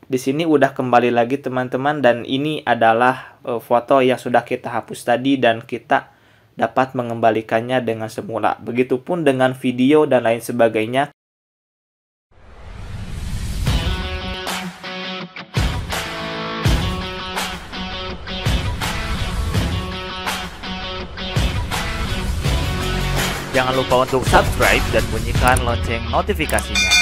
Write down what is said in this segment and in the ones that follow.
Di sini udah kembali lagi teman-teman, dan ini adalah foto yang sudah kita hapus tadi dan kita dapat mengembalikannya dengan semula. Begitupun dengan video dan lain sebagainya. Jangan lupa untuk subscribe dan bunyikan lonceng notifikasinya.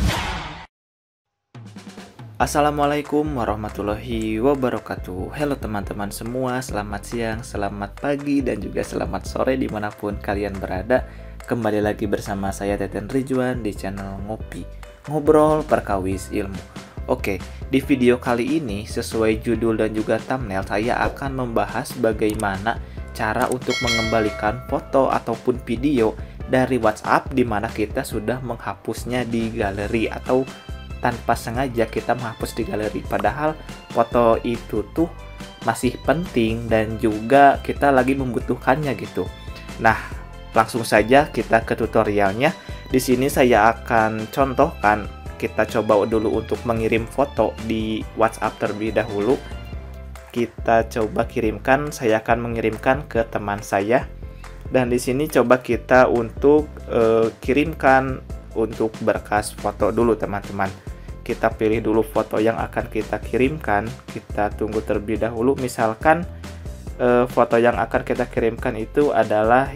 Assalamualaikum warahmatullahi wabarakatuh. Halo teman-teman semua, selamat siang, selamat pagi, dan juga selamat sore dimanapun kalian berada. Kembali lagi bersama saya Teten Ridwan di channel Ngopi, Ngobrol Perkawis Ilmu. Oke, di video kali ini sesuai judul dan juga thumbnail, saya akan membahas bagaimana cara untuk mengembalikan foto ataupun video dari WhatsApp di mana kita sudah menghapusnya di galeri atau tanpa sengaja kita menghapus di galeri, padahal foto itu tuh masih penting dan juga kita lagi membutuhkannya gitu. Nah, langsung saja kita ke tutorialnya. Di sini saya akan contohkan, kita coba dulu untuk mengirim foto di WhatsApp terlebih dahulu. Kita coba kirimkan, saya akan mengirimkan ke teman saya. Dan di sini coba kita untuk kirimkan untuk berkas foto dulu teman-teman. Kita pilih dulu foto yang akan kita kirimkan, kita tunggu terlebih dahulu. Misalkan foto yang akan kita kirimkan itu adalah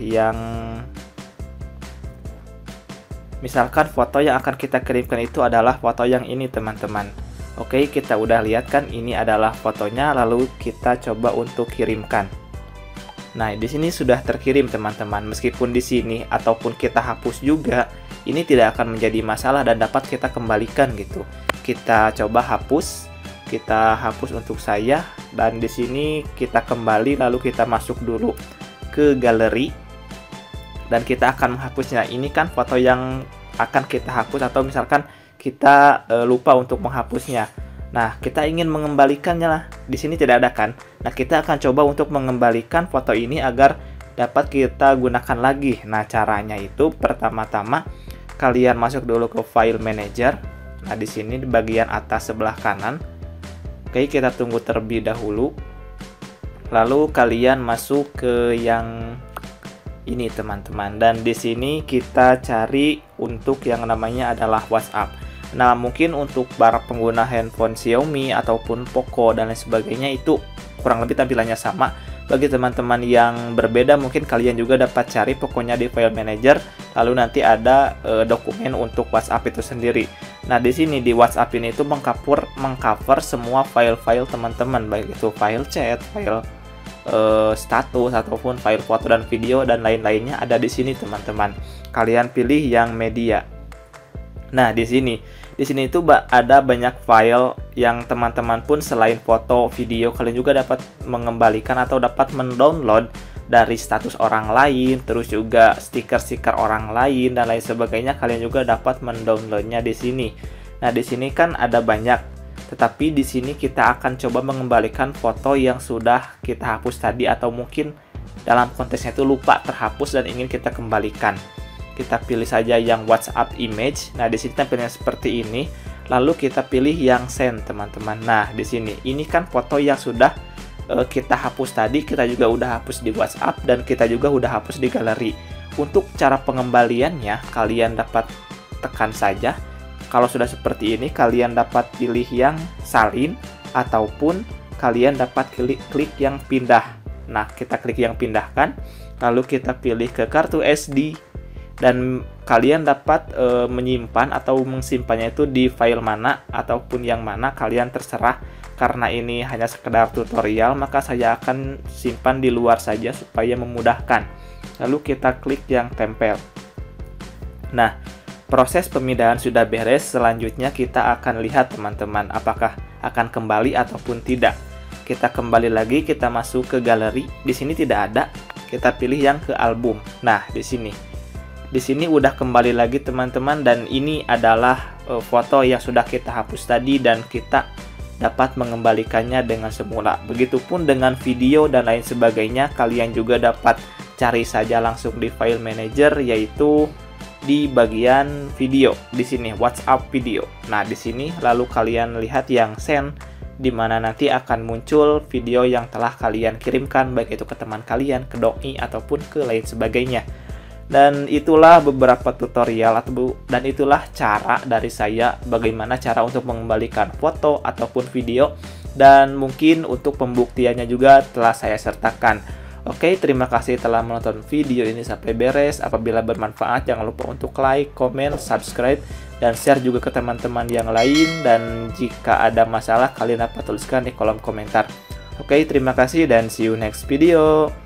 foto yang ini teman-teman. Oke, kita udah lihat kan ini adalah fotonya, lalu kita coba untuk kirimkan. Nah, di sini sudah terkirim teman-teman. Meskipun di sini ataupun kita hapus juga, ini tidak akan menjadi masalah dan dapat kita kembalikan gitu. Kita coba hapus, kita hapus untuk saya, dan di sini kita kembali lalu kita masuk dulu ke galeri dan kita akan menghapusnya. Ini kan foto yang akan kita hapus, atau misalkan kita lupa untuk menghapusnya. Nah, kita ingin mengembalikannya lah. Di sini tidak ada kan? Nah, kita akan coba untuk mengembalikan foto ini agar dapat kita gunakan lagi. Nah, caranya itu pertama-tama kalian masuk dulu ke File Manager. Nah, di sini di bagian atas sebelah kanan. Oke, kita tunggu terlebih dahulu. Lalu kalian masuk ke yang ini teman-teman. Dan di sini kita cari untuk yang namanya adalah WhatsApp. Nah, mungkin untuk para pengguna handphone Xiaomi ataupun Poco dan lain sebagainya itu kurang lebih tampilannya sama. Bagi teman-teman yang berbeda, mungkin kalian juga dapat cari pokoknya di File Manager, lalu nanti ada dokumen untuk WhatsApp itu sendiri. Nah, di sini di WhatsApp ini itu mengcover semua file-file teman-teman, baik itu file chat, file status ataupun file foto dan video dan lain-lainnya ada di sini teman-teman. Kalian pilih yang media. Nah, di sini itu ada banyak file yang teman-teman pun selain foto, video, kalian juga dapat mengembalikan atau dapat mendownload dari status orang lain, terus juga stiker-stiker orang lain dan lain sebagainya. Kalian juga dapat mendownloadnya di sini. Nah, di sini kan ada banyak, tetapi di sini kita akan coba mengembalikan foto yang sudah kita hapus tadi, atau mungkin dalam konteksnya itu lupa terhapus dan ingin kita kembalikan. Kita pilih saja yang WhatsApp image. Nah, di sini tampilnya seperti ini. Lalu kita pilih yang send teman-teman. Nah, di sini ini kan foto yang sudah kita hapus tadi, kita juga udah hapus di WhatsApp dan kita juga udah hapus di galeri. Untuk cara pengembaliannya, kalian dapat tekan saja. Kalau sudah seperti ini, kalian dapat pilih yang salin ataupun kalian dapat klik yang pindah. Nah, kita klik yang pindahkan, lalu kita pilih ke kartu SD. Dan kalian dapat menyimpan atau mengsimpannya itu di file mana ataupun yang mana kalian terserah. Karena ini hanya sekedar tutorial, maka saya akan simpan di luar saja supaya memudahkan. Lalu kita klik yang tempel. Nah, proses pemindahan sudah beres. Selanjutnya kita akan lihat teman-teman apakah akan kembali ataupun tidak. Kita kembali lagi, kita masuk ke galeri. Di sini tidak ada. Kita pilih yang ke album. Nah, di sini udah kembali lagi teman-teman, dan ini adalah foto yang sudah kita hapus tadi dan kita dapat mengembalikannya dengan semula. Begitupun dengan video dan lain sebagainya, kalian juga dapat cari saja langsung di File Manager, yaitu di bagian video di sini, WhatsApp video. Nah, di sini lalu kalian lihat yang send, di mana nanti akan muncul video yang telah kalian kirimkan, baik itu ke teman kalian, ke doi, ataupun ke lain sebagainya. Dan itulah beberapa tutorial dan itulah cara dari saya bagaimana cara untuk mengembalikan foto ataupun video, dan mungkin untuk pembuktiannya juga telah saya sertakan. Oke, terima kasih telah menonton video ini sampai beres. Apabila bermanfaat, jangan lupa untuk like, comment, subscribe, dan share juga ke teman-teman yang lain. Dan jika ada masalah, kalian dapat tuliskan di kolom komentar. Oke, terima kasih dan see you next video.